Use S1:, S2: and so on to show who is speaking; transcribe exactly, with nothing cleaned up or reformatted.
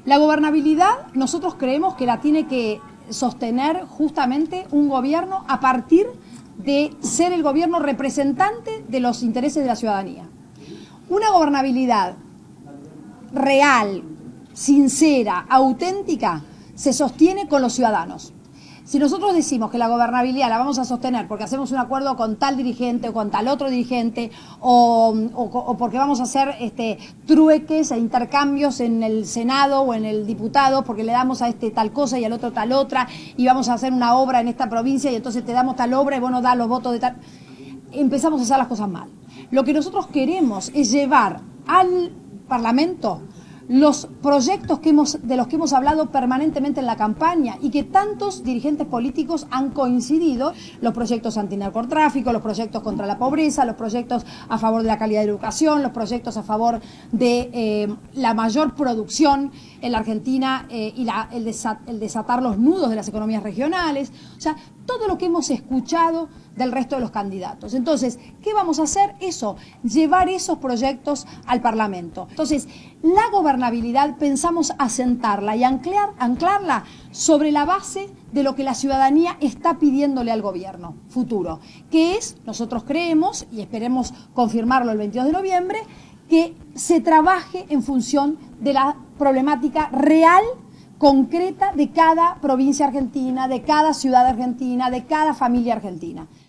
S1: La gobernabilidad nosotros creemos que la tiene que sostener justamente un gobierno a partir de ser el gobierno representante de los intereses de la ciudadanía. Una gobernabilidad real, sincera, auténtica, se sostiene con los ciudadanos. Si nosotros decimos que la gobernabilidad la vamos a sostener porque hacemos un acuerdo con tal dirigente o con tal otro dirigente o, o, o porque vamos a hacer este, trueques e intercambios en el Senado o en el diputado porque le damos a este tal cosa y al otro tal otra y vamos a hacer una obra en esta provincia y entonces te damos tal obra y vos nos das los votos de tal... Empezamos a hacer las cosas mal. Lo que nosotros queremos es llevar al Parlamento los proyectos que hemos, de los que hemos hablado permanentemente en la campaña y que tantos dirigentes políticos han coincidido, los proyectos antinarcotráfico, los proyectos contra la pobreza, los proyectos a favor de la calidad de la educación, los proyectos a favor de eh, la mayor producción en la Argentina eh, y la, el, desat, el desatar los nudos de las economías regionales, o sea, todo lo que hemos escuchado del resto de los candidatos. Entonces, ¿qué vamos a hacer? Eso, llevar esos proyectos al Parlamento. Entonces, la gobernabilidad pensamos asentarla y anclar, anclarla sobre la base de lo que la ciudadanía está pidiéndole al gobierno futuro, que es, nosotros creemos, y esperemos confirmarlo el veintidós de noviembre, que se trabaje en función de la problemática real, concreta de cada provincia argentina, de cada ciudad argentina, de cada familia argentina.